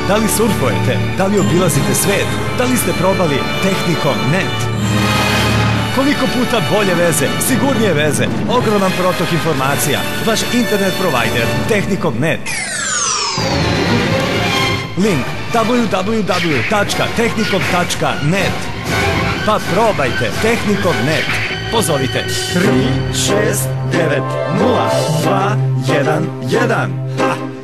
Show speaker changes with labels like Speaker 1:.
Speaker 1: Da li surfujete? Da li obilazite svet? Da li ste probali Tehnikom.net? Koliko puta bolje veze, sigurnije veze, ogroman protok informacija, vaš internet provider Tehnikom.net. Link www.tehnikom.net. Pa probajte Tehnikom.net. Pozovite 3690211.